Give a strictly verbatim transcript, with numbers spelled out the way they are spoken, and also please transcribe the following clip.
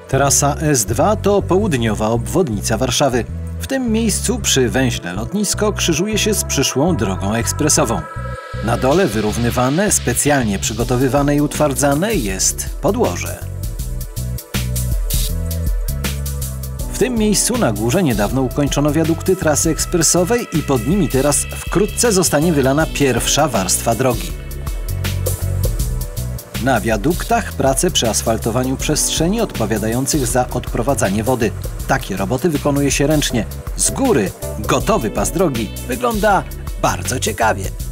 Trasa S dwa to południowa obwodnica Warszawy. W tym miejscu przy węźle lotnisko krzyżuje się z przyszłą drogą ekspresową. Na dole wyrównywane, specjalnie przygotowywane i utwardzane jest podłoże. W tym miejscu na górze niedawno ukończono wiadukty trasy ekspresowej i pod nimi teraz wkrótce zostanie wylana pierwsza warstwa drogi. Na wiaduktach prace przy asfaltowaniu przestrzeni odpowiadających za odprowadzanie wody. Takie roboty wykonuje się ręcznie. Z góry gotowy pas drogi wygląda bardzo ciekawie.